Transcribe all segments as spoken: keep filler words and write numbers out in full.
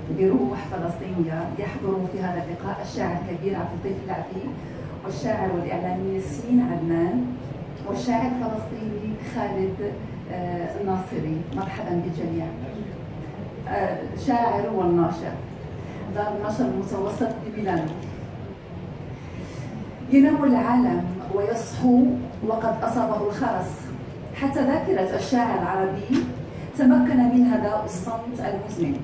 بروح فلسطينية. يحضر في هذا اللقاء الشاعر الكبير عبد اللطيف العبي، والشاعر والإعلامي ياسين عدنان، والشاعر الفلسطيني خالد الناصري. مرحبا بالجميع. شاعر والناشر، دار النشر المتوسط بميلانو. ينام العالم ويصحو وقد أصابه الخرس، حتى ذاكرة الشاعر العربي تمكن منها داء الصمت المزمن.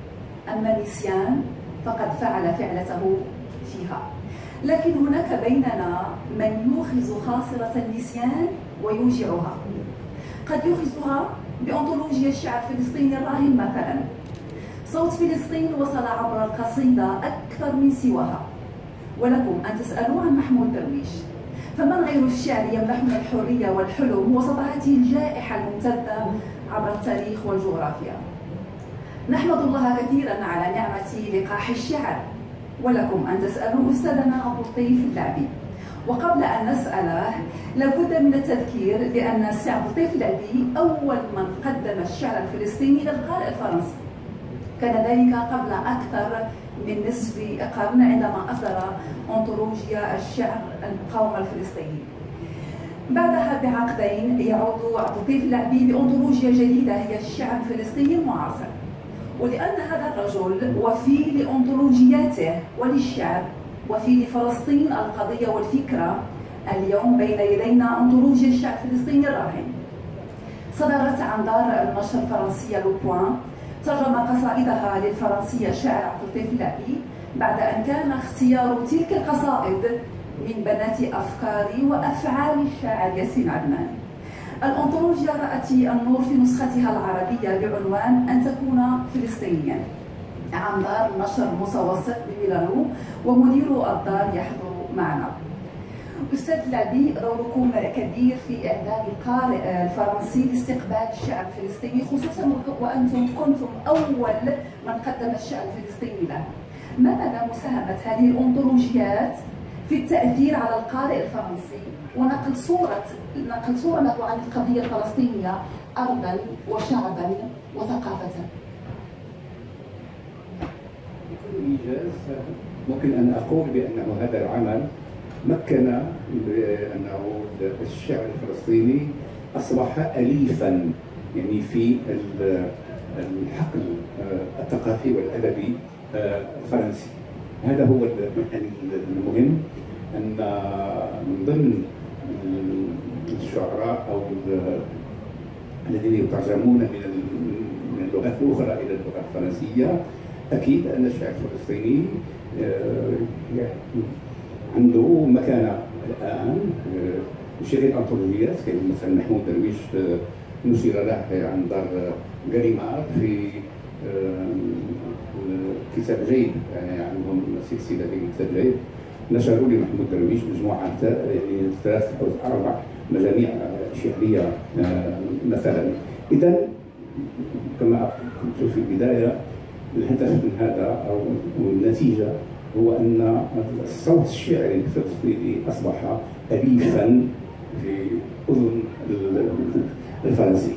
أما النسيان فقد فعل فعلته فيها. لكن هناك بيننا من يوخز خاصرة النسيان ويوجعها. قد يوخزها بأنطولوجيا الشعر الفلسطيني الراهن مثلا. صوت فلسطين وصل عبر القصيدة أكثر من سواها. ولكم أن تسألوا عن محمود درويش، فمن غير الشعر يمنحنا الحرية والحلم وسط هذه الجائحة الممتدة عبر التاريخ والجغرافيا. نحمد الله كثيرا على نعمة لقاح الشعر. ولكم أن تسألوا أستاذنا عبد اللطيف العبي. وقبل أن نسأله لابد من التذكير بأن السي عبد اللطيف العبي أول من قدم الشعر الفلسطيني للقارئ الفرنسي. كان ذلك قبل أكثر من نصف قرن عندما أصدر أنطولوجيا الشعر المقاومة الفلسطيني. بعدها بعقدين يعود عبد اللطيف العبي بأنطولوجيا جديدة هي الشعر الفلسطيني المعاصر. ولأن هذا الرجل وفي لأنطولوجياته وللشعر وفي لفلسطين القضية والفكرة، اليوم بين يدينا أنطولوجيا الشعر الفلسطيني الراهن. صدرت عن دار النشر الفرنسية لو بوان، ترجم قصائدها للفرنسية الشاعر عبد اللطيف العبي بعد أن كان اختيار تلك القصائد من بنات أفكار وأفعال الشاعر ياسين عدنان. الأنطولوجيا رأت النور في نسختها العربية بعنوان أن تكون فلسطينيا عن دار النشر المتوسط بميلانو، ومدير الدار يحضر معنا. أستاذ العبي، دوركم كبير في إعداد القارئ الفرنسي لاستقبال الشعر الفلسطيني، خصوصا وأنتم كنتم أول من قدم الشعر الفلسطيني له. ما مدى مساهمة هذه الأنطولوجيات في التأثير على القارئ الفرنسي ونقل صورة نقل صورة له عن القضية الفلسطينية أرضا وشعبا وثقافة؟ بكل إيجاز ممكن أن أقول بأنه هذا العمل مكن بأنه الشعر الفلسطيني أصبح أليفا يعني في الحقل الثقافي والأدبي الفرنسي. هذا هو المهم، أن من ضمن الشعراء أو الذين يترجمون من اللغات الأخرى إلى اللغة الفرنسية، أكيد أن الشعر الفلسطيني عنده مكانة الآن. شغل أنطولوجيات مثلا محمود درويش نشر له عن دار غاليمار في كتاب جيد، يعني عندهم سلسلة في كتاب جيد نشروا لمحمود درويش مجموعة يعني ثلاث أو أربع مجاميع شعرية مثلا. إذا كما قلت في البداية الهدف من هذا أو النتيجة هو أن الصوت الشعري الفلسطيني أصبح أليفا في أذن الفرنسي.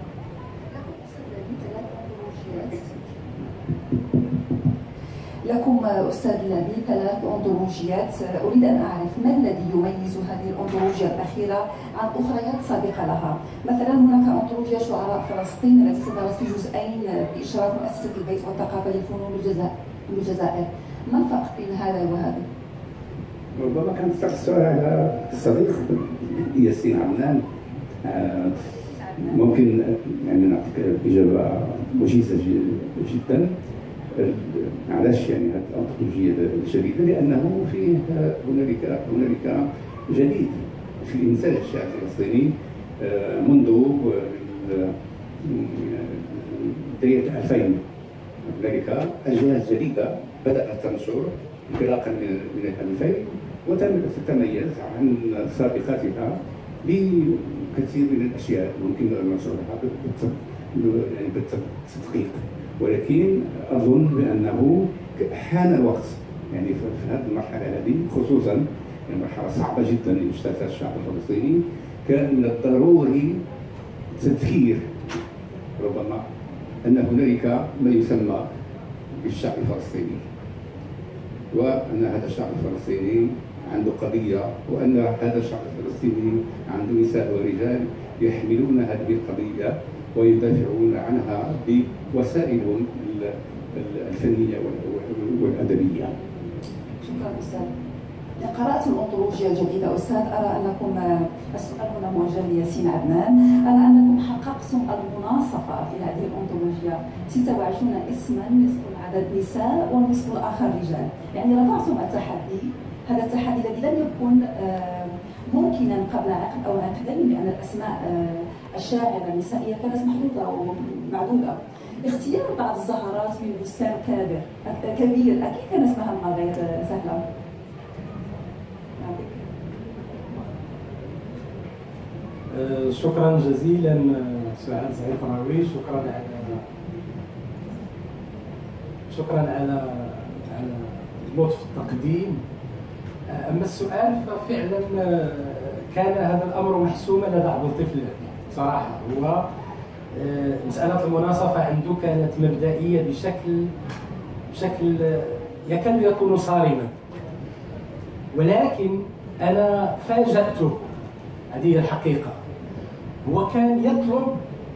لكم أستاذ العبي ثلاث أنطولوجيات. أريد أن أعرف ما الذي يميز هذه الأنطولوجيا الأخيرة عن أخريات سابقة لها؟ مثلا هناك أنطولوجيا شعراء فلسطين التي صدرت في جزئين بإشراف مؤسسة البيت والثقافة للفنون الجزائر. ما الفرق بين هذا وهذا؟ ربما كان السؤال على الصديق ياسين عدنان. ممكن يعني نعطيك إجابة وجيزة جدا. علاش يعني هذه الأنطولوجيا الجديدة؟ لأنه فيه هنالك هنالك جديد في إنتاج الشعر الفلسطيني منذ بداية ألفين. هنالك أجيال جديدة بدأت تنشر انطلاقا من ألفين وتتميز عن سابقاتها بكثير من الأشياء ممكن أن نشرحها بالتدقيق. ولكن أظن بأنه حان الوقت يعني في هذه المرحلة هذه، خصوصا مرحلة صعبة جدا لاجتاث الشعب الفلسطيني، كان من الضروري تذكير ربما أن هنالك ما يسمى للشعب الفلسطيني، وأن هذا الشعب الفلسطيني عنده قضية، وأن هذا الشعب الفلسطيني عنده نساء ورجال يحملون هذه القضية ويدافعون عنها بوسائلهم الفنية والأدبية. شكرا أستاذ. قرأت الأنطولوجيا الجديدة أستاذ، أرى أنكم، السؤال هنا موجه لياسين عدنان، أرى أنكم حققتم المناصفة في هذه الأنطولوجيا ستة وعشرين اسما، نصف العدد نساء والنصف الآخر رجال، يعني رفعتم التحدي، هذا التحدي الذي لم يكن ممكنا قبل عقد أو عقدين، لأن الأسماء الشاعرة النسائية كانت محدودة ومعدودة. اختيار بعض الزهرات من بستان كابر كبير أكيد كان اسمها غير سهلة. شكرا جزيلا سعاد زعيف راوي، شكرا على شكرا على على لطف التقديم. اما السؤال ففعلا كان هذا الامر محسوما لدى عبد اللطيف العبي صراحه. هو مساله المناصفه عنده كانت مبدئيه بشكل بشكل يكاد يكون صارما، ولكن انا فاجأته، هذه الحقيقه. هو كان يطلب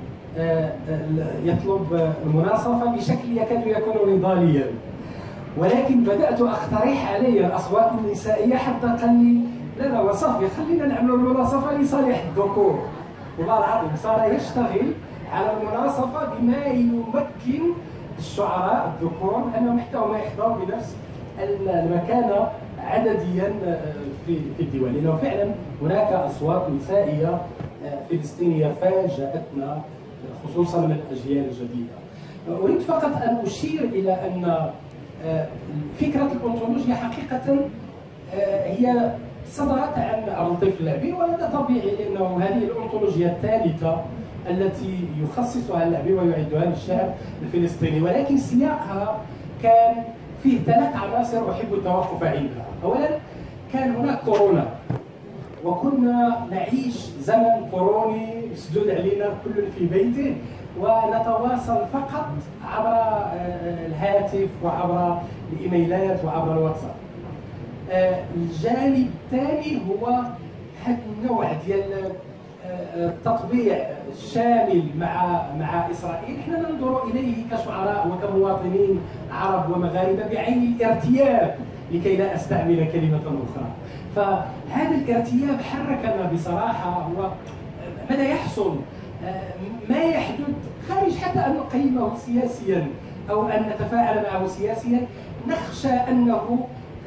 يطلب المناصفه بشكل يكاد يكون نضاليا، ولكن بدات اقترح عليه الاصوات النسائيه حتى قال لي لا لا وصافي خلينا نعملوا المناصفه لصالح الذكور. والله العظيم صار يشتغل على المناصفه بما يمكن الشعراء الذكور انهم حتى هما يحضروا بنفس المكانه عدديا في في الديوان، لانه فعلا هناك اصوات نسائيه فلسطينيه فاجأتنا خصوصا من الاجيال الجديده. اريد فقط ان اشير الى ان فكره الأنطولوجيا حقيقه هي صدرت عن عبد اللطيف العبي، وهذا طبيعي لانه هذه الأنطولوجيا الثالثه التي يخصصها العبي ويعدها للشعب الفلسطيني، ولكن سياقها كان فيه ثلاث عناصر احب التوقف عندها. اولا كان هناك كورونا، وكنا نعيش زمن كوروني مسدود علينا كل في بيته، ونتواصل فقط عبر الهاتف وعبر الايميلات وعبر الواتساب. الجانب الثاني هو هذا النوع ديال التطبيع الشامل مع مع اسرائيل، احنا ننظر اليه كشعراء وكمواطنين عرب ومغاربه بعين الارتياب لكي لا استعمل كلمه اخرى. فهذا الارتياب حركنا بصراحه، وبدا يحصل ما يحدث خارج حتى ان نقيمه سياسيا او ان نتفاعل معه سياسيا، نخشى انه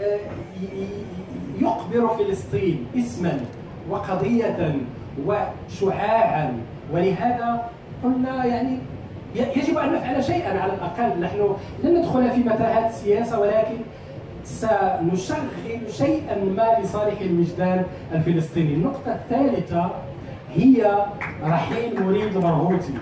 يقبر فلسطين اسما وقضيه وشعاعا، ولهذا قلنا يعني يجب ان نفعل شيئا على الاقل. نحن لن ندخل في متاهات السياسه، ولكن سنشغل شيئا ما لصالح الوجدان الفلسطيني. النقطه الثالثه هي رحيل مريد البرغوثي.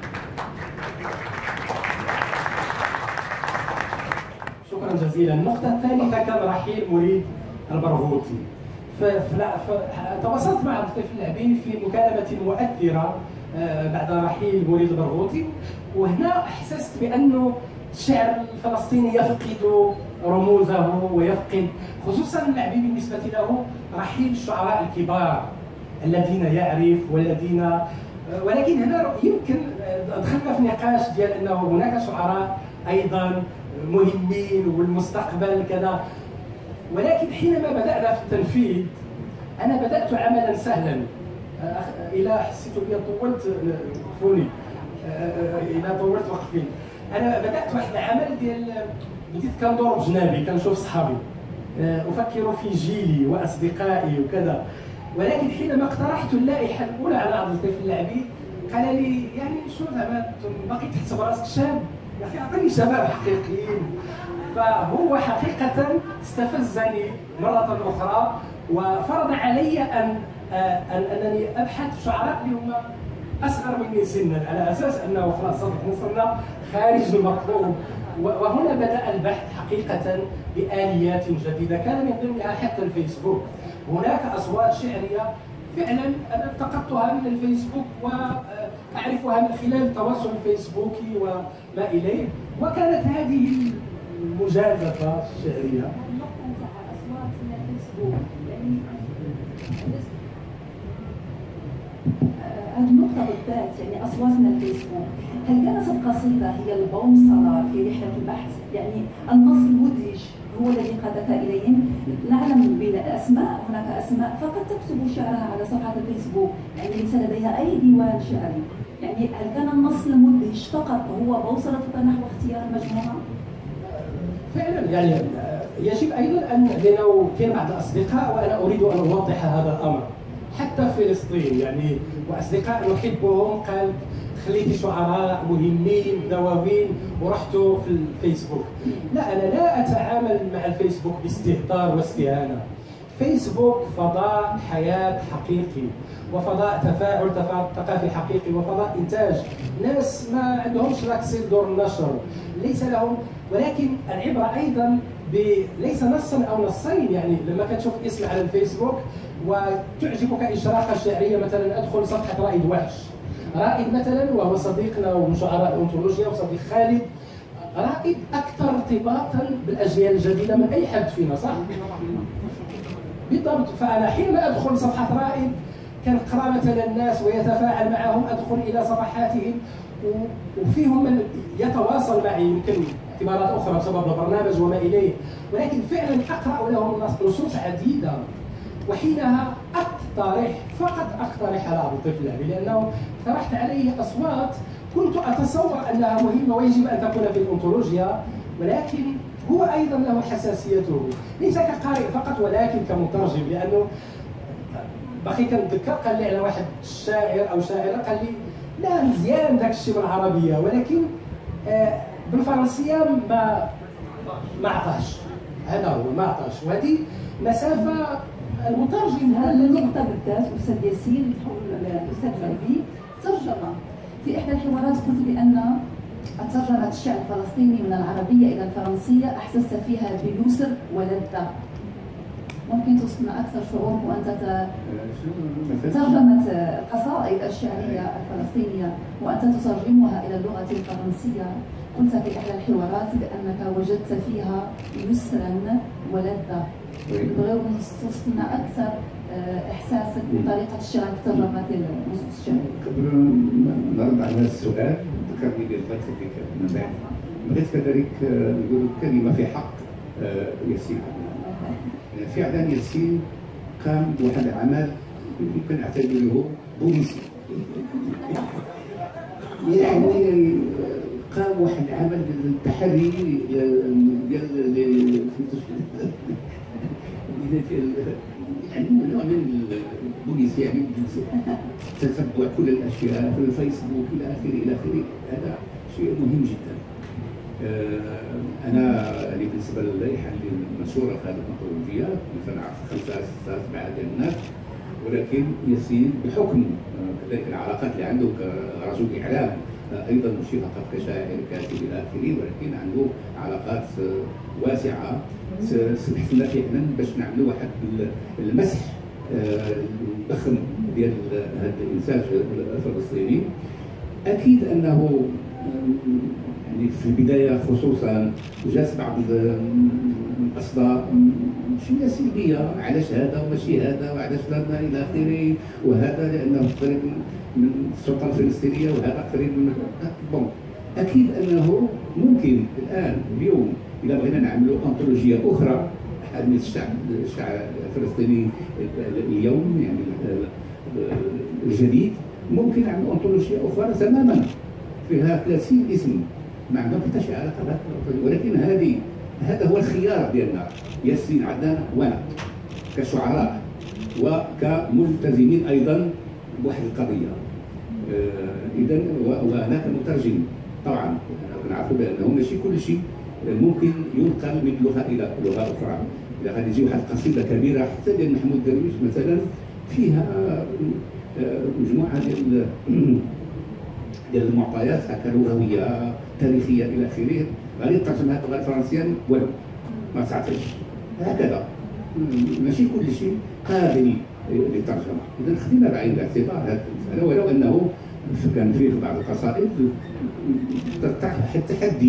شكرا جزيلا. النقطه الثالثه كان رحيل مريد البرغوثي. فتواصلت مع عبد اللطيف العبي في مكالمه مؤثره بعد رحيل مريد البرغوثي، وهنا احسست بانه الشعر الفلسطيني يفقد رموزه ويفقد، خصوصا العبي بالنسبه له رحيل الشعراء الكبار الذين يعرف والذين، ولكن هنا يمكن دخلنا في نقاش ديال انه هناك شعراء ايضا مهمين والمستقبل كذا، ولكن حينما بدأنا في التنفيذ انا بدأت عملا سهلا. الى حسيت بي طولت وقفوني، الى طولت وقفين. انا بدأت واحد العمل ديال بديت كندور بجنابي، كنشوف صحابي، افكر في جيلي واصدقائي وكذا، ولكن حينما اقترحت اللائحه الاولى على عبد اللطيف العبي قال لي يعني شو زعما باقي تحسب راسك شاب؟ يا اخي اعطيني شباب حقيقيين. فهو حقيقه استفزني مره اخرى وفرض علي ان ان انني ابحث في شعراء اللي هم اصغر مني سنا، على اساس انه خلاص وصلنا خارج المطلوب. وهنا بدأ البحث حقيقة بآليات جديدة، كان من ضمنها حتى الفيسبوك. هناك أصوات شعرية فعلا أنا التقطتها من الفيسبوك وأعرفها من خلال التواصل الفيسبوكي وما إليه، وكانت هذه المجازفه الشعريه. النقطه نتاع اصوات من الفيسبوك، يعني هذه النقطة بالذات، يعني أصوات من الفيسبوك، هل كانت القصيدة هي البوصلة في رحلة البحث؟ يعني النص المدهش هو الذي قادك إليهم؟ نعلم بالأسماء، هناك أسماء فقد تكتب شعرها على صفحة الفيسبوك، يعني ليس لديها أي ديوان شعري، يعني هل كان النص المدهش فقط هو بوصلتك نحو اختيار المجموعة؟ فعلا يعني يجب أيضا أن، لأنه كان بعض الأصدقاء وأنا أريد أن أوضح هذا الأمر، حتى في فلسطين يعني واصدقاء نحبهم قال خليتي شعراء مهمين دواوين ورحتوا في الفيسبوك. لا، انا لا اتعامل مع الفيسبوك باستهتار واستهانه. فيسبوك فضاء حياه حقيقي، وفضاء تفاعل ثقافي حقيقي، وفضاء انتاج ناس ما عندهمش لاكسي دور النشر، ليس لهم، ولكن العبره ايضا ليس نصا او نصين. يعني لما كتشوف اسم على الفيسبوك وتعجبك اشراقه شعريه، مثلا ادخل صفحه رائد وحش، رائد مثلا وهو صديقنا ومن شعراء الانثولوجيا وصديق خالد، رائد اكثر ارتباطا بالاجيال الجديده من اي حد فينا، صح؟ بالضبط. فانا حينما ادخل صفحه رائد كنقرا مثلا الناس ويتفاعل معهم، ادخل الى صفحاتهم وفيهم من يتواصل معي، يمكن اعتبارات اخرى بسبب البرنامج وما اليه، ولكن فعلا اقرا لهم نصوص عديده، وحينها اقترح فقط اقترح على ابو طفل يعني، لانه اقترحت عليه اصوات كنت اتصور انها مهمه ويجب ان تكون في الانثولوجيا، ولكن هو ايضا له حساسيته، ليس كقارئ فقط ولكن كمترجم. لانه باقي كنتذكر قال لي على واحد شاعر او شاعره، قال لي لا مزيان داك الشيء بالعربيه، ولكن آه بالفرنسيه ما ما عطاش، هذا هو ما عطاش، وهذه مسافه المترجم. هذا النقطة بالذات أستاذ ياسين تحول الأستاذ غربي ترجمة في إحدى الحوارات، قلت بأن ترجمة الشعر الفلسطيني من العربية إلى الفرنسية أحسست فيها بيسر ولذة. ممكن توصفنا أكثر شعورك وأنت ترجمت القصائد الشعرية الفلسطينية وأنت تترجمها إلى اللغة الفرنسية؟ قلت في إحدى الحوارات بأنك وجدت فيها يسرا ولذة. نبغيو توصفنا أكثر إحساسك بطريقة الشعر في ترجمة النصوص الشعرية. قبل ما نرد على هذا السؤال ذكرني الله يخليك من بعد، بغيت كذلك نقول كلمة في حق ياسين. فعلا ياسين قام بواحد العمل يمكن اعتبره بوليسي، يعني قام واحد العمل ديال التحري ديال يعني نوع من البوليسي، يعني تتبع كل الاشياء في الفيسبوك الى اخره الى اخره. هذا شيء مهم جدا. انا يعني بالنسبه للائحه اللي منشوره في هذه الانثولوجيا مثلا عرفت خمسه سته سبعه ديال الناس، ولكن ياسين بحكم كذلك العلاقات اللي عنده كرجل اعلام، ايضا مش فقط كشاعر كاتب الى اخره، ولكن عنده علاقات واسعه سمحت لنا فعلا باش نعملوا واحد المسح الضخم ديال هذا الانتاج الفلسطيني. اكيد انه يعني في البدايه خصوصا جات بعض الاصداء شويه سلبيه، علاش هذا وماشي هذا وعلاش هذا الى اخره، وهذا لانه قريب من السلطه الفلسطينيه وهذا قريب من بون. اكيد انه ممكن الان اليوم اذا بغينا نعملوا انثولوجيا اخرى حديث الشعب الشعب الفلسطيني اليوم يعني الجديد، ممكن نعملوا انثولوجيا اخرى تماما فيها ثلاثين اسم ما عندهم حتى شي علاقه، ولكن هذه هذا هو الخيار ديالنا ياسين عدنان وانا كشعراء وكملتزمين ايضا بواحد القضيه. اذا وانا كمترجم طبعا كنعرفوا بانه ماشي كل شيء ممكن ينقل من لغه الى لغه اخرى. اذا غادي تجي واحد القصيده كبيره حتى ديال محمود درويش مثلا فيها مجموعه ديال ديال المعطيات هكا لغويه تاريخيه الى اخره، غادي تترجمها باللغه الفرنسيه ولو ما تعطيش هكذا، ماشي كل شيء قابل للترجمه. اذا خدينا بعين الاعتبار هذه المساله، ولو انه كان فيه بعض القصائد تطرح التحدي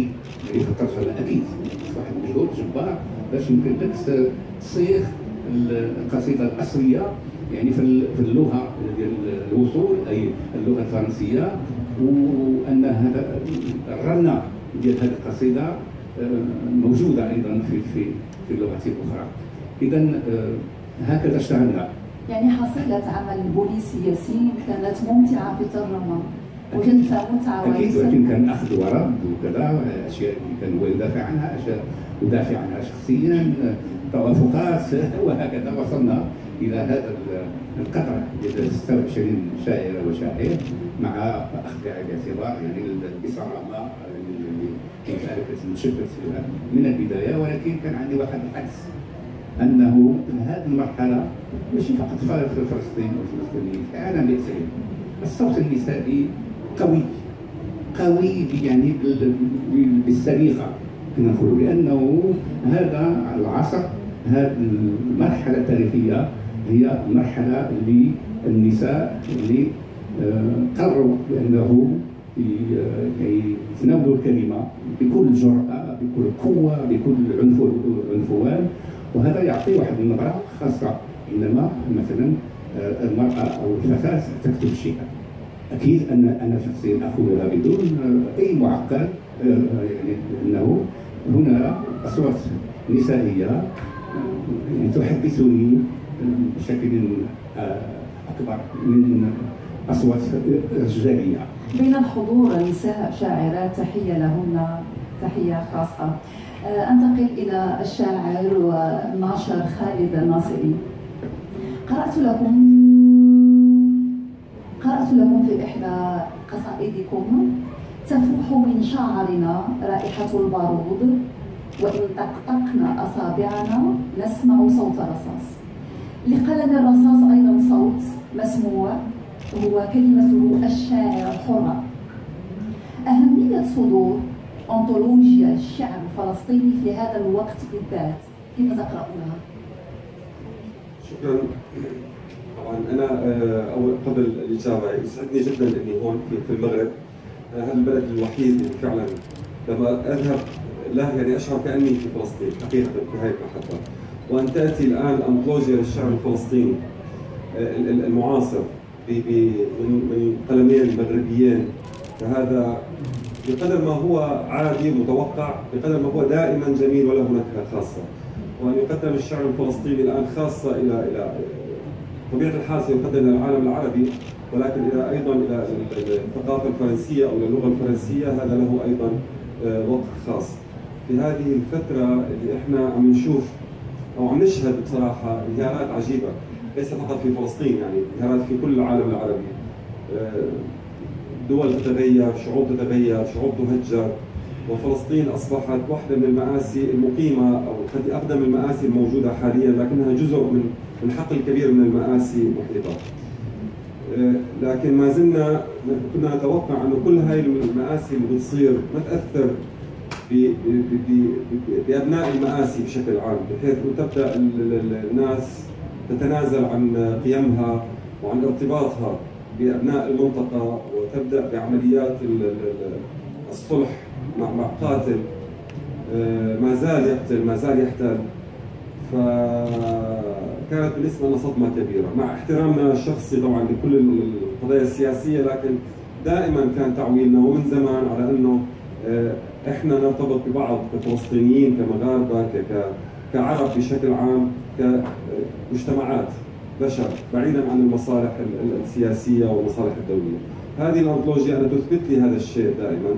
يعني في الترجمه اكيد واحد مجهود جبار باش يمكن لك تصيغ القصيده الاصليه يعني في في اللغه ديال الوصول اي اللغه الفرنسيه، وان هذا الرنه ديال هذه القصيده موجوده ايضا في في في اللغات الاخرى. اذا هكذا اشتغلنا. يعني حصيله عمل بوليسي ياسين كانت ممتعه في الترجمه، وجدتها متعه اكيد، ولكن كان اخذ ورد وكذا، اشياء اللي كان هو يدافع عنها، اشياء يدافع عنها شخصيا، توافقات وهكذا وصلنا الى هذا القطر ديال ستة وعشرين شاعره وشاعر مع اخذ بعين الاعتبار يعني بصرامه اللي كانت مشبث من البدايه. ولكن كان عندي واحد الحدس انه هذه المرحله ماشي فقط في فلسطين او فلسطينيين، في العالم بأسره الصوت النسائي قوي قوي يعني بالسليقه كنا نقولوا، لانه هذا العصر هذه المرحله التاريخيه هي مرحله اللي النساء اللي قرروا بانه يتناولوا الكلمه بكل جرأه بكل قوه بكل عنفوان، وهذا يعطي واحد النظره خاصه عندما مثلا المراه او الفتاه تكتب شيئا. اكيد ان انا شخصيا اخذها بدون اي معقد، يعني انه هنا اصوات نسائيه تحدثني بشكل اكبر من اصوات رجاليه. بين الحضور نساء شاعرات، تحيه لهن، تحيه خاصه. انتقل الى الشاعر والناشر خالد الناصري. قرأت لكم قرأت لكم في إحدى قصائدكم: تفوح من شعرنا رائحة البارود، وإن طقطقنا أصابعنا نسمع صوت رصاص. لقلم الرصاص أيضا صوت مسموع، هو كلمته الشاعر الحرة. أهمية صدور أنطولوجيا الشعر الفلسطيني في هذا الوقت بالذات، كيف تقرأونها؟ شكرا. طبعا انا اول قبل الاجابه يسعدني جدا اني هون في المغرب، هذا البلد الوحيد اللي فعلا لما اذهب لا يعني اشعر كاني في فلسطين حقيقه في هذه المحطه. وان تاتي الان انطولوجيا للشعر الفلسطيني المعاصر من قلمين مغربيين، فهذا بقدر ما هو عادي متوقع بقدر ما هو دائما جميل وله نكهه خاصه. وان يقدم الشعر الفلسطيني الان خاصه الى الى طبيعه الحال سيقدم الى العالم العربي، ولكن الى ايضا الى الثقافه الفرنسيه او اللغه الفرنسيه، هذا له ايضا وقت خاص. في هذه الفتره اللي احنا عم نشوف او عم نشهد بصراحه انهيارات عجيبه، ليس فقط في فلسطين، يعني انهيارات في كل العالم العربي. دول تتغير، شعوب تتغير، شعوب تهجر، وفلسطين اصبحت واحده من المآسي المقيمه او قد اقدم المآسي الموجوده حاليا، لكنها جزء من من حقل كبير من المآسي المحيطه. لكن ما زلنا كنا نتوقع انه كل هاي المآسي اللي بتصير ما تاثر بابناء المآسي بشكل عام، بحيث تبدا الناس تتنازل عن قيمها وعن ارتباطها بابناء المنطقه، وتبدا بعمليات الصلح مع قاتل ما زال يقتل ما زال يحتل. فكانت بالنسبه لنا صدمه كبيره، مع احترامنا الشخصي طبعا لكل القضايا السياسيه، لكن دائما كان تعويلنا ومن زمان على انه احنا نرتبط ببعض كفلسطينيين كمغاربه كعرب بشكل عام كمجتمعات بشر بعيدا عن المصالح السياسيه والمصالح الدوليه. هذه الانطولوجيا انا تثبت لي هذا الشيء دائما.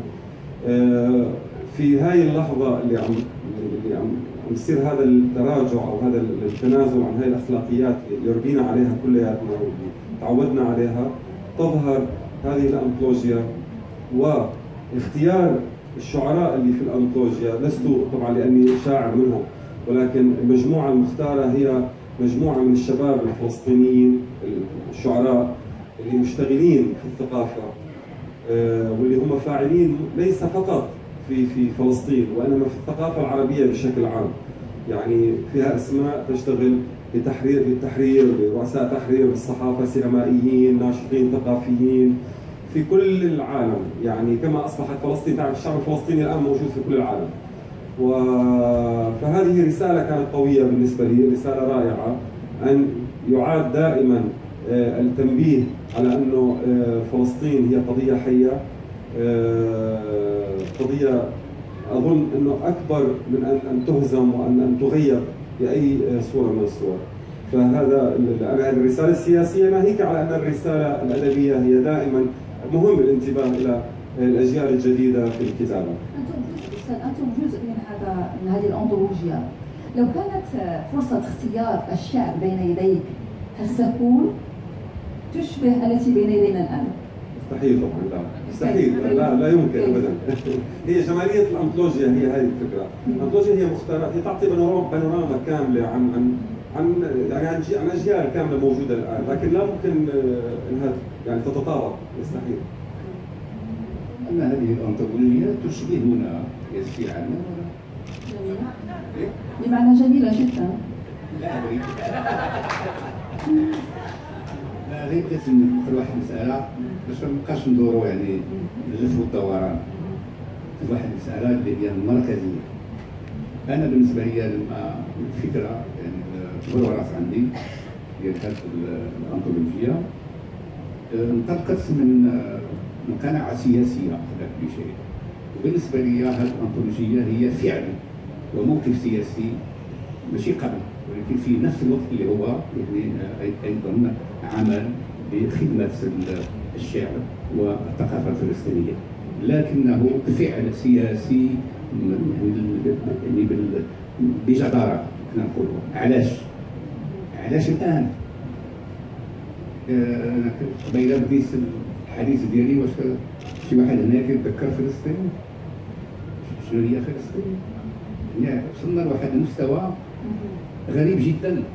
في هاي اللحظه اللي عم اللي عم يصير هذا التراجع او هذا التنازل عن هاي الاخلاقيات اللي ربينا عليها كلياتنا وتعودنا عليها، تظهر هذه الانطولوجيا. واختيار الشعراء اللي في الانطولوجيا، لست طبعا لاني شاعر منهم، ولكن المجموعه المختاره هي مجموعه من الشباب الفلسطينيين الشعراء اللي مشتغلين في الثقافه، واللي هم فاعلين ليس فقط في في فلسطين وانما في الثقافه العربيه بشكل عام. يعني فيها اسماء تشتغل بتحرير بالتحرير، برؤساء تحرير بالصحافه، سينمائيين، ناشطين ثقافيين، في كل العالم، يعني كما اصبحت فلسطين، تعرف الشعب الفلسطيني الان موجود في كل العالم. و... فهذه رسالة كانت قوية بالنسبة لي، رسالة رائعة، أن يعاد دائما التنبيه على أنه فلسطين هي قضية حية، قضية أظن أنه أكبر من أن أن تهزم وأن أن تغير بأي صورة من الصور. فهذا أنا الرسالة السياسية ناهيك على أن الرسالة الأدبية هي دائما مهم الانتباه إلى الأجيال الجديدة في الكتابة. أنتم جزء من هذا من هذه الأنطولوجيا. لو كانت فرصة اختيار الشعر بين يديك، هل ستكون تشبه التي بين يدينا الآن؟ مستحيل طبعا، لا مستحيل، لا لا يمكن ابدا. هي جمالية الأنطولوجيا هي هذه الفكرة. الأنطولوجيا هي مختارات، هي تعطي بانوراما بانوراما كاملة عن عن عن يعني عن أجيال كاملة موجودة الآن، لكن لا يمكن انها يعني تتطابق، مستحيل. أن هذه الأنطولوجيا تشبهنا يسيرا. جميلة. بمعنى جميلة جدا. لا أدري. لا غير بغيت نذكر واحد المسألة باش ما نبقاش ندورو يعني اللف والدوران. في واحد المسألة اللي هي المركزية. أنا بالنسبة لي لما الفكرة يعني الوراث عندي ديال هذه الأنطولوجيا انطلقت من من قناعة سياسية قبل كل شيء. وبالنسبة لي هذه الأنطولوجية هي فعل وموقف سياسي ماشي قبل، ولكن في نفس الوقت اللي هو يعني أيضا عمل لخدمة الشعر والثقافة الفلسطينية، لكنه فعل سياسي يعني بجدارة نقولوا. علاش؟ علاش الآن؟ أنا قبيله بديت الحديث ديالي واش شي واحد هنا كيتذكر فلسطين؟ شنو هي فلسطين؟ يعني وصلنا لواحد المستوى غريب جدا.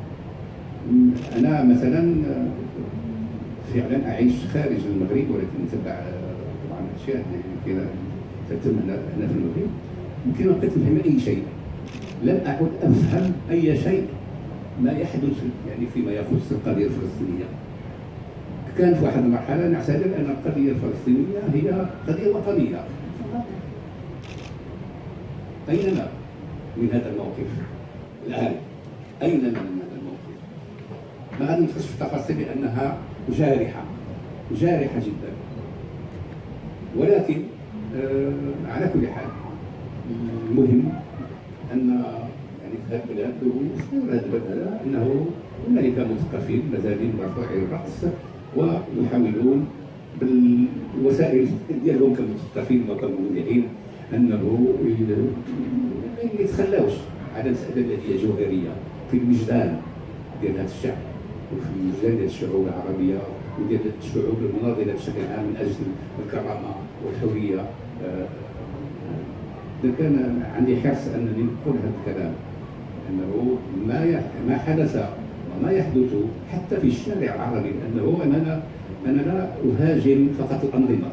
أنا مثلا فعلا أعيش خارج المغرب، ولكن نتبع طبعا أشياء اللي تتم هنا هنا في المغرب. يمكن أن أفهم أي شيء، لم أعد أفهم أي شيء ما يحدث يعني فيما يخص القضية الفلسطينية. كانت في واحد المرحلة نعتبر أن القضية الفلسطينية هي قضية وطنية. أين أنا من هذا الموقف الآن؟ أين أنا من هذا الموقف؟ ما غادي ندخل في التفاصيل لأنها جارحة جارحة جدا، ولكن آه على كل حال المهم أن يعني في هذه البلاد وفي هذه البلد أنه هنالك مثقفين مازالين مرفوعي الرأس ويحاولون بالوسائل ديالهم كمثقفين وكمذيعين أنه ما يتخلاوش على المسألة التي هي جوهرية في الوجدان ديال هذا الشعب وفي الوجدان ديال الشعوب العربية وديال الشعوب المناضلة بشكل عام من أجل الكرامة والحرية. كان عندي حرص أنني نقول هذا الكلام، أنه ما ما حدث وما يحدث حتى في الشارع العربي، أنه أنا أنا لا أهاجم فقط الأنظمة.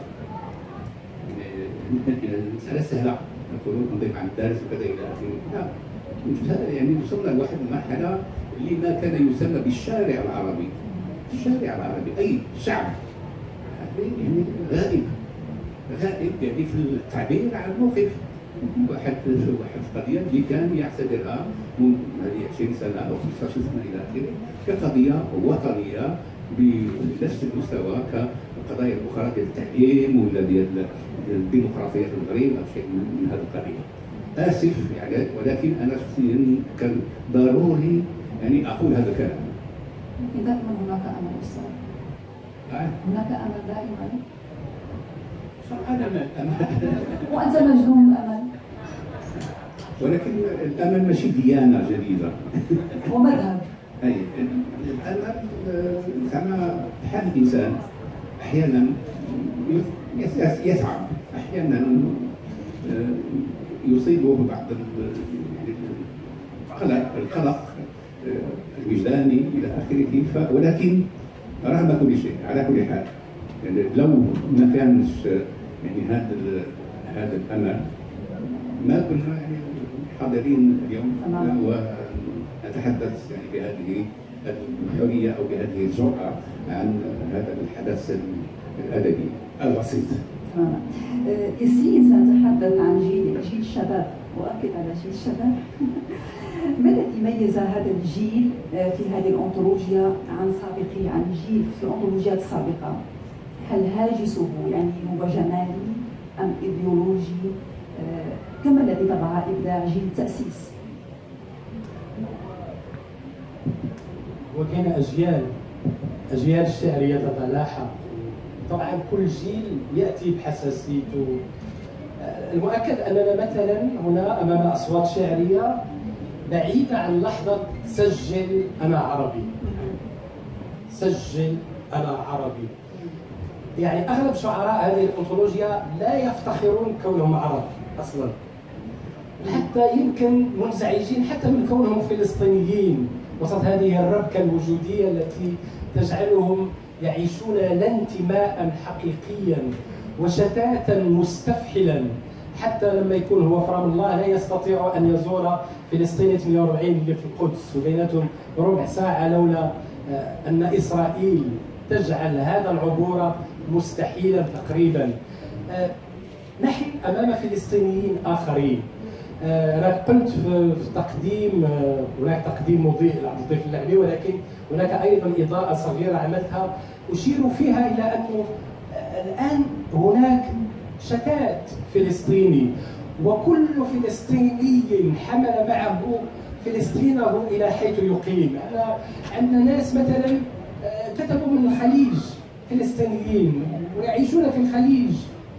المسألة سهلة، نقولون أنظمة عن الدارس وكذا إلى آخره. لا، يعني وصلنا لواحد المرحلة اللي ما كان يسمى بالشارع العربي. الشارع العربي أي شعب يعني غائب غائب يعني في التعبير عن الموقف. واحد واحد القضيه اللي كان يعتبرها من هذه عشرين سنه او خمسة عشر سنه الى اخره كقضيه وطنيه بنفس المستوى كقضايا الاخرى ديال التعليم ولا ديال الديمقراطيه في المغرب او شيء من هذا القبيل. اسف يعني، ولكن انا شخصيا كان ضروري يعني اقول هذا الكلام. لكن دائما هناك امل استاذ. هناك امل دائما. أنا أمل وأنت مجنون الأمل. ولكن الأمل ماشي ديانة جديدة. هو مذهب. أي الأمل زعما بحال الإنسان أحيانا يتعب، أحيانا يصيبه بعض القلق القلق الوجداني إلى آخره، ولكن رغم كل شيء على كل حال يعني لو ما كانش يعني هذا هذا الامل ما كنا يعني حاضرين اليوم ونتحدث يعني بهذه الحريه او بهذه الجرأه عن هذا الحدث الأدبي البسيط. تماما. ياسين سنتحدث عن جيل جيل الشباب، وأكد على جيل الشباب. ما الذي ميز هذا الجيل في هذه الأنطولوجيا عن سابقيه، عن الجيل في الأنطولوجيات السابقة؟ هل هاجسه يعني هو جمالي أم إيديولوجي؟ كما الذي طبع إبداع جيل التأسيس؟ وكان أجيال أجيال الشعرية تتلاحق، طبعا كل جيل يأتي بحساسيته. المؤكد أننا مثلا هنا أمام أصوات شعرية بعيدة عن لحظة سجل أنا عربي، سجل أنا عربي. يعني أغلب شعراء هذه الأنطولوجيا لا يفتخرون كونهم عرب أصلا، حتى يمكن منزعجين حتى من كونهم فلسطينيين وسط هذه الربكة الوجودية التي تجعلهم يعيشون لا انتماء حقيقيا وشتاتا مستفحلا. حتى لما يكون هو في رام الله لا يستطيع أن يزور فلسطين ثمانية وأربعين اللي في القدس وبيناتهم ربع ساعة، لولا أن إسرائيل تجعل هذا العبور مستحيلا تقريبا. نحن أمام فلسطينيين آخرين. أنا قلت في التقديم، هناك تقديم مضيء لعبد اللطيف اللعبي، ولكن هناك أيضا إضاءة صغيرة عملتها أشير فيها إلى أنه الآن هناك شتات فلسطيني، وكل فلسطيني حمل معه فلسطينه إلى حيث يقيم. أنا عندنا ناس مثلا كتبوا من الخليج، فلسطينيين ويعيشون في الخليج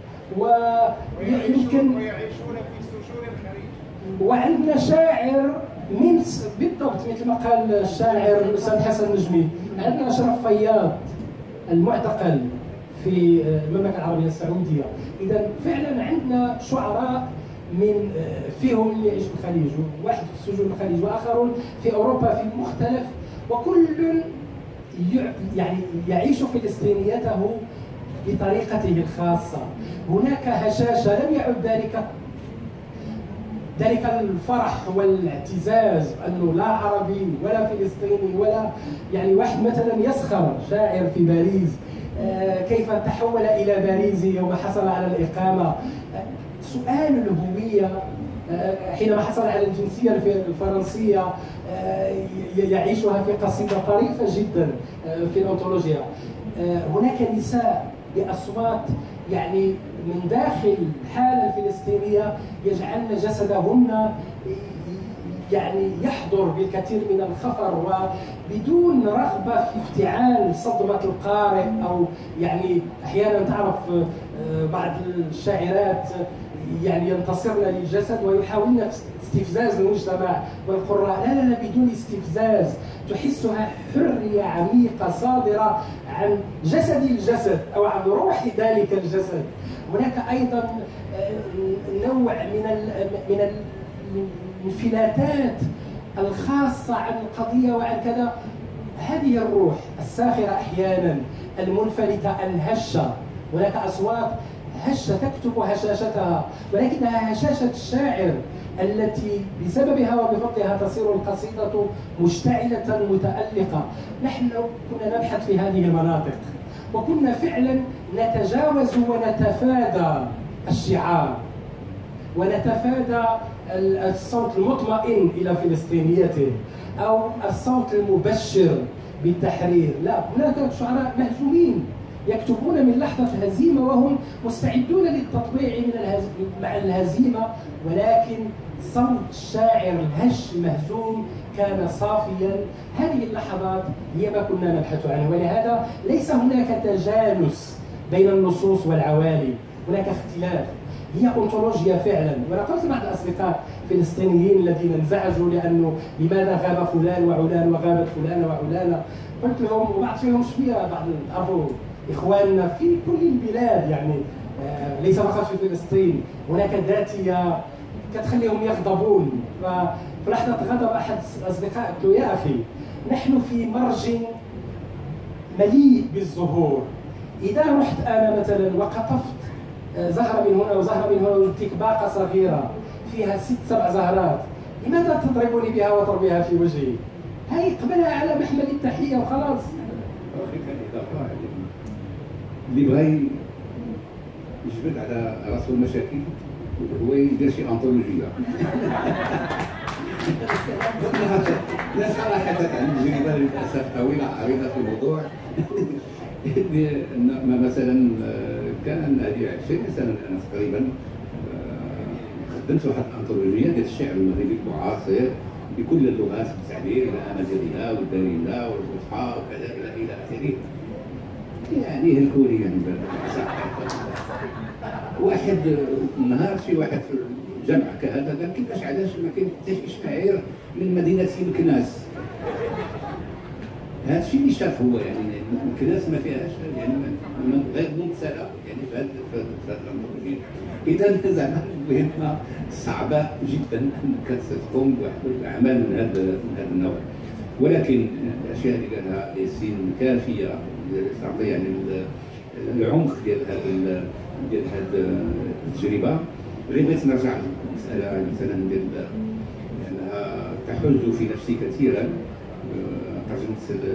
ويمكن ويعيشون في سجون الخليج. وعندنا شاعر من بالضبط مثل ما قال الشاعر الاستاذ حسن نجمي، عندنا اشرف فياض المعتقل في المملكه العربيه السعوديه. اذا فعلا عندنا شعراء من فيهم اللي يعيش في الخليج، واحد في سجون الخليج واخرون في اوروبا في مختلف، وكل يعني يعيش فلسطينيته بطريقته الخاصه. هناك هشاشه لم يعد ذلك ذلك الفرح والاعتزاز انه لا عربي ولا فلسطيني ولا يعني واحد مثلا يسخر شاعر في باريس كيف تحول الى باريس يوم حصل على الاقامه. سؤال الهويه حينما حصل على الجنسيه الفرنسيه يعيشها في قصيده طريفه جدا في الأنطولوجيا. هناك نساء باصوات يعني من داخل الحاله الفلسطينيه يجعلن جسدهن يعني يحضر بالكثير من الخفر وبدون رغبه في افتعال صدمه القارئ، او يعني احيانا تعرف بعض الشاعرات يعني ينتصرن للجسد ويحاولن استفزاز المجتمع والقراء. لا لا لا بدون استفزاز، تحسها حريه عميقه صادره عن جسد الجسد او عن روح ذلك الجسد. هناك ايضا نوع من من الانفلاتات الخاصه عن القضيه وعن كذا. هذه الروح الساخره احيانا المنفلته الهشه، هناك اصوات هشه تكتب هشاشتها، ولكنها هشاشه الشاعر التي بسببها وبفضلها تصير القصيدة مشتعلة متألقة. نحن كنا نبحث في هذه المناطق وكنا فعلا نتجاوز ونتفادى الشعار ونتفادى الصوت المطمئن إلى فلسطينيته أو الصوت المبشر بالتحرير. لا، هناك شعراء مهزومين يكتبون من لحظة الهزيمة وهم مستعدون للتطبيع من الهز... مع الهزيمة، ولكن صوت الشاعر الهش المهزوم كان صافيا. هذه اللحظات هي ما كنا نبحث عنه، ولهذا ليس هناك تجانس بين النصوص والعوالي، هناك اختلاف. هي أنطولوجيا فعلا. وانا قلت مع الاصدقاء الفلسطينيين الذين انزعجوا لانه لماذا غاب فلان وعلان وغابت فلان وعلانه، قلت لهم وبعض فيهم شويه بعض تعرفوا اخواننا في كل البلاد يعني آه ليس فقط في فلسطين، هناك ذاتيه كتخليهم يغضبون. ففي لحظه غضب احد الاصدقاء قلت له يا اخي نحن في مرج مليء بالزهور، اذا رحت انا مثلا وقطفت زهره من هنا وزهره من هنا وجبت لك باقه صغيره فيها ست سبع زهرات، لماذا تضربني بها وترميها في وجهي؟ هاي قبلها على محمل التحيه وخلاص. اللي بغى يجبد على راسو المشاكل هو يدير شي انطولوجيه. لا صراحه عندي تجربه للاسف طويله عريضه في الموضوع. مثلا كان هذه عشرين سنه انا تقريبا خدمت واحد الانطولوجيه ديال الشعر المغربي المعاصر بكل اللغات بالتعبير الامازيغيه والدارجه والفصحى وكذا الى اخره. يعني هلكولي يعني واحد النهار شي واحد في الجامع كهذا قال كيفاش علاش ما كاين حتى شي شاعر من مدينه مكناس. هذا الشيء اللي شاف هو يعني مكناس ما فيهاش يعني غير ممثله يعني في هذا في هذا الامر. اذا زعما المهمه صعبه جدا انك تقوم بواحد الاعمال من هذا من هذا النوع، ولكن الاشياء اللي قالها ياسين كافيه تعطي يعني العمق ديال هذا ديال هذه التجربه. غير بغيت نرجع للمساله مثلا ديال انها تحز في نفسي كثيرا. ترجمت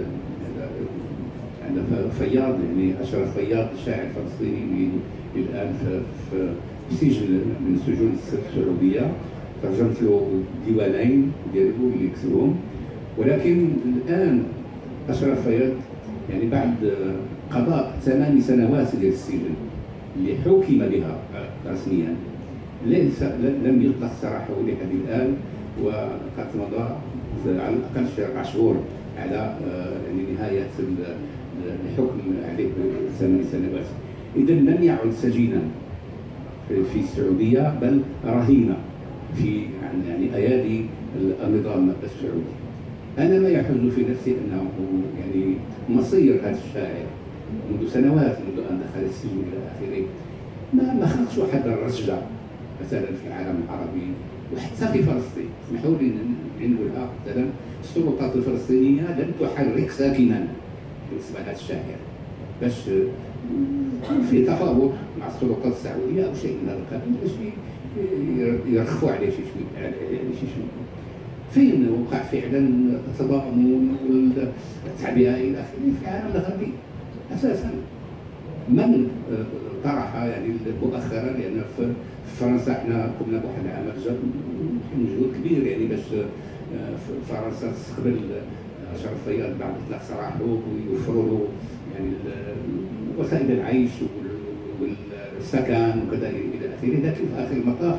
على فياض يعني اشرف فياض الشاعر الفلسطيني الان في سجن من السجون السعوديه، ترجمت له ديوانين ديالو اللي كتبهم. ولكن الان اشرف فياض يعني بعد قضاء ثمان سنوات ديال السجن اللي حكم بها رسميا ليس لم يطلق سراحه لحد الان، وقد مضى على الاقل اربع شهور على يعني نهايه الحكم عليه ثمان سنوات. اذا لم يعد سجينا في السعوديه بل رهينه في يعني ايادي النظام السعودي. انا ما يحز في نفسي انه يعني مصير هذا الشاعر منذ سنوات منذ ان دخل السجن الى اخره ما ما خلقش واحد الرجه مثلا في العالم العربي وحتى في فلسطين. اسمحوا لي نقولها مثلا السلطات الفلسطينيه لم تحرك ساكنا بالنسبه لهذا الشاعر باش في تفاوض مع السلطات السعوديه او شيء من هذا القبيل باش يرخوا عليه شي شويه يعني شي شويه. فين وقع فعلا التضامن والتعبئه الى اخره في العالم الغربي اساسا. من طرح يعني مؤخرا لان في فرنسا احنا قمنا بواحد العمل مجهود كبير يعني باش فرنسا تستقبل اشرف فياض بعد اطلاق سراحه ويوفروا له يعني وسائل العيش والسكن وكذا الى اخره. لكن في اخر المطاف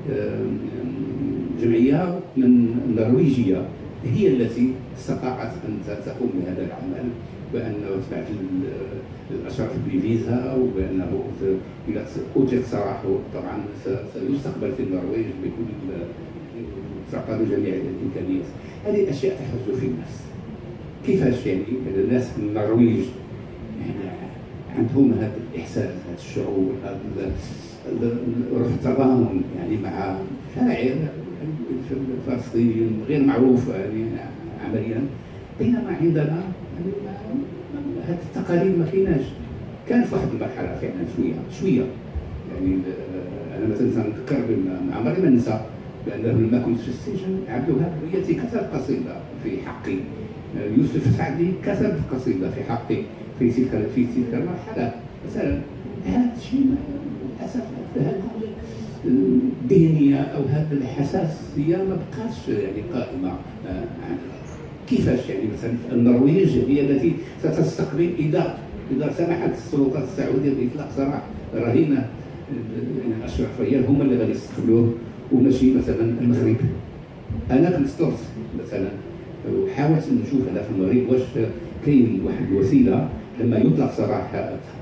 جمعيه من نرويجيه هي التي استطاعت ان تقوم بهذا العمل، بانه تبعت الاشراف بفيزا وبانه اذا اطلق سراحه طبعا سيستقبل في النرويج بكل تعطى له جميع الامكانيات. هذه اشياء تحز في الناس. كيفاش يعني الناس في النرويج يعني عندهم هذا الاحساس، هذا الشعور، هذا روح التضامن يعني مع شاعر فلسطيني غير معروف يعني عمليا، بينما عندنا يعني هذه التقاليد ما كايناش. كانت في واحد المرحله فعلا شويه شويه يعني انا مثلا تنذكر ما عمري ما ننسى بانه لما كنت في السجن عبد الوهاب بياتي كتب قصيده في حقي، يوسف السعدي كتب قصيده في حقي في تلك في تلك المرحله مثلا. هذا الشيء للاسف هذه الذهنيه او هذه الحساسيه ما بقاتش يعني قائمه. كيفاش يعني مثلا النرويج هي التي ستستقبل اذا اذا سمحت السلطات السعوديه باطلاق سراح رهينه اشرف فياض هم اللي غادي يستقبلوه وماشي مثلا المغرب. انا كنت درت مثلا وحاولت نشوف هذا في المغرب واش كاين واحد الوسيله لما يطلق سراح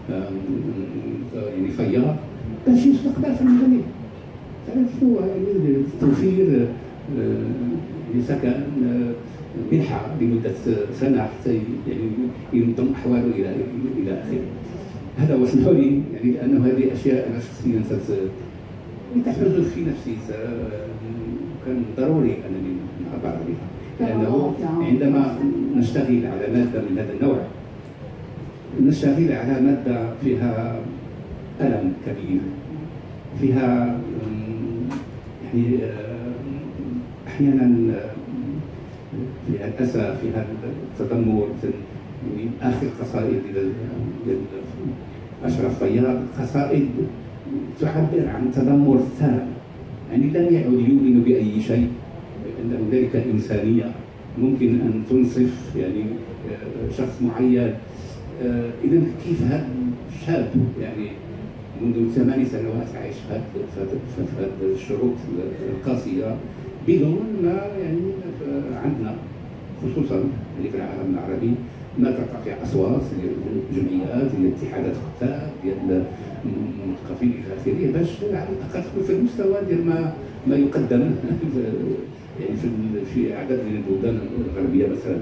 يعني فياض باش يستقبل في المغرب. شنو توفير سكن منحه لمده سنه حتى يعني ينظم احواله الى الى اخره. هذا هو اسمحوا لي يعني لانه هذه اشياء انا شخصيا تحرز في نفسي كان ضروري انني نعبر بها، لانه عندما نشتغل على ماده من هذا النوع نشتغل على ماده فيها الم كبير، فيها يعني احيانا فيها الاسى، فيها التذمر. يعني اخر قصائد ديال أشرف فياض قصائد تعبر عن تذمر التام، يعني لم يعد يؤمن بأي شيء، أن هنالك إنسانية ممكن أن تنصف يعني شخص معين. إذا كيف هذا الشاب يعني منذ ثمان سنوات عايش في هذه الشروط القاسية بدون ما يعني عندنا خصوصا يعني في العالم العربي ما ترتفع اصوات ديال الجمعيات ديال اتحادات الكتاب ديال المثقفين الى اخره باش على الاقل تكون في المستوى ديال ما ما يقدم يعني في في اعداد من البلدان الغربيه مثلا.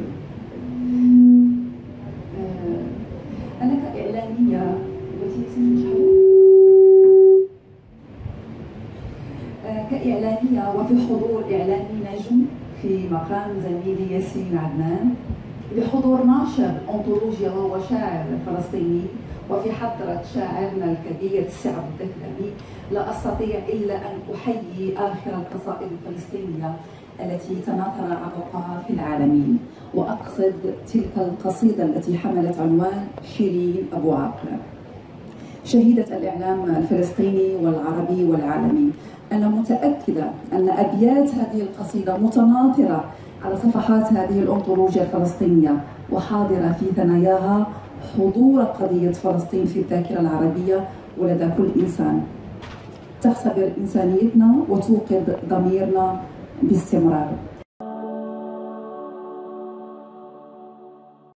انا كاعلاميه كإعلامية وفي حضور إعلامي نجم في مقام زميلي ياسين عدنان، بحضور ناشر أنطولوجيا وهو شاعر فلسطيني، وفي حضرة شاعرنا الكبير السي عبد الدكلبي، لا أستطيع إلا أن أحيي آخر القصائد الفلسطينية التي تناثر عبقها في العالمين، وأقصد تلك القصيدة التي حملت عنوان شيرين أبو عاقلة، شهيدة الإعلام الفلسطيني والعربي والعالمي. أنا متأكدة أن أبيات هذه القصيدة متناثرة على صفحات هذه الأنطولوجيا الفلسطينية، وحاضرة في ثناياها حضور قضية فلسطين في الذاكرة العربية ولدى كل إنسان، تختبر إنسانيتنا وتوقظ ضميرنا باستمرار.